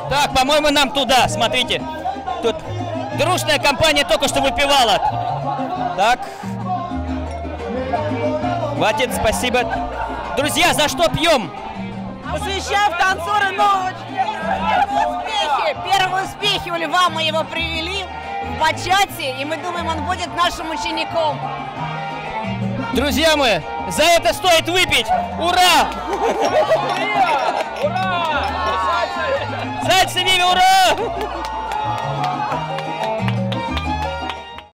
Так, по-моему, нам туда, смотрите. Тут дружная компания только что выпивала. Так. Хватит, спасибо. Друзья, за что пьем? Посвящаем танцоры нового члена. Первые успехи у Льва, мы его привели в бачате, и мы думаем, он будет нашим учеником. Друзья мои, за это стоит выпить! Ура! Ура! Зайцеве, ура!